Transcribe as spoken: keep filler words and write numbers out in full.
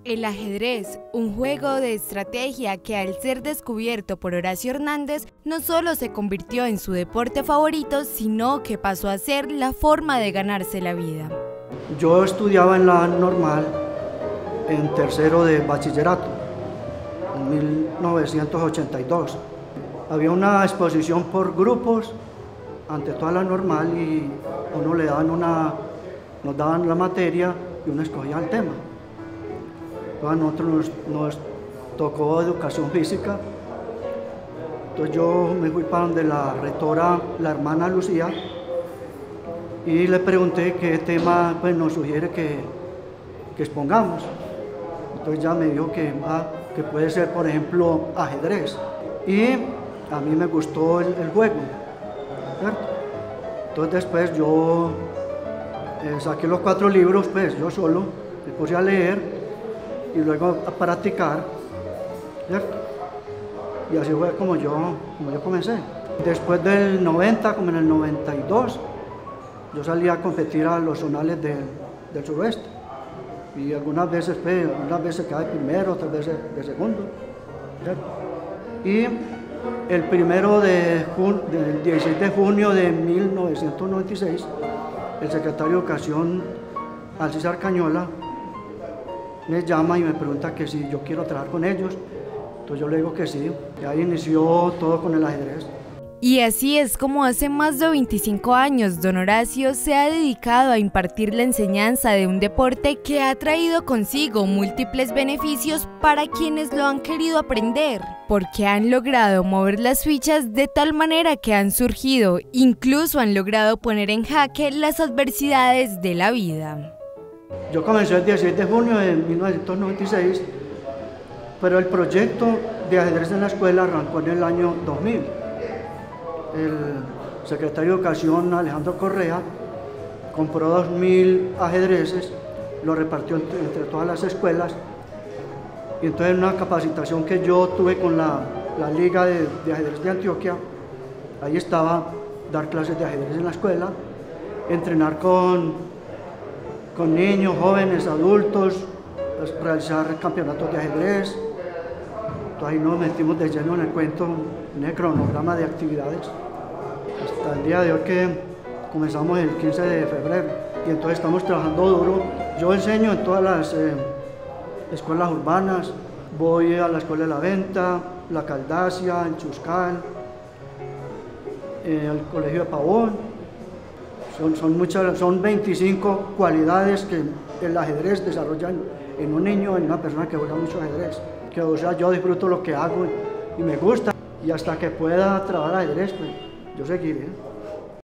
El ajedrez, un juego de estrategia que al ser descubierto por Horacio Hernández, no solo se convirtió en su deporte favorito, sino que pasó a ser la forma de ganarse la vida. Yo estudiaba en la normal, en tercero de bachillerato, en mil novecientos ochenta y dos. Había una exposición por grupos ante toda la normal y uno le daban una, nos daban la materia y uno escogía el tema. A nosotros nos, nos tocó educación física, entonces yo me fui para donde la rectora, la hermana Lucía, y le pregunté qué tema pues, nos sugiere que, que expongamos. Entonces ya me dijo que, ah, que puede ser, por ejemplo, ajedrez, y a mí me gustó el, el juego, ¿cierto? Entonces después yo eh, saqué los cuatro libros, pues yo solo me puse a leer y luego a practicar, ¿cierto? Y así fue como yo, como yo comencé. Después del noventa, como en el noventa y dos, yo salí a competir a los zonales del, del suroeste. Y algunas veces, pues, algunas veces quedé primero, otras veces de segundo, ¿cierto? Y el primero de junio, del dieciséis de junio de mil novecientos noventa y seis, el secretario de Educación, Alcísar Cañola, me llama y me pregunta que si yo quiero trabajar con ellos. Entonces yo le digo que sí, y ahí inició todo con el ajedrez. Y así es como hace más de veinticinco años don Horacio se ha dedicado a impartir la enseñanza de un deporte que ha traído consigo múltiples beneficios para quienes lo han querido aprender, porque han logrado mover las fichas de tal manera que han surgido, incluso han logrado poner en jaque las adversidades de la vida. Yo comencé el dieciséis de junio de mil novecientos noventa y seis, pero el proyecto de ajedrez en la escuela arrancó en el año dos mil. El secretario de Educación, Alejandro Correa, compró dos mil ajedrezes, lo repartió entre, entre todas las escuelas, y entonces en una capacitación que yo tuve con la, la Liga de, de Ajedrez de Antioquia, ahí estaba dar clases de ajedrez en la escuela, entrenar con con niños, jóvenes, adultos, realizar campeonatos de ajedrez. Entonces ahí nos metimos de lleno en el cuento, en el cronograma de actividades. Hasta el día de hoy que comenzamos el quince de febrero y entonces estamos trabajando duro. Yo enseño en todas las eh, escuelas urbanas, voy a la Escuela de la Venta, La Caldacia, en Chuscal, eh, al Colegio de Pavón. Son, son, muchas, son veinticinco cualidades que el ajedrez desarrolla en, en un niño, en una persona que juega mucho ajedrez. Que, o sea, yo disfruto lo que hago y, y me gusta. Y hasta que pueda trabajar ajedrez, pues yo seguiré.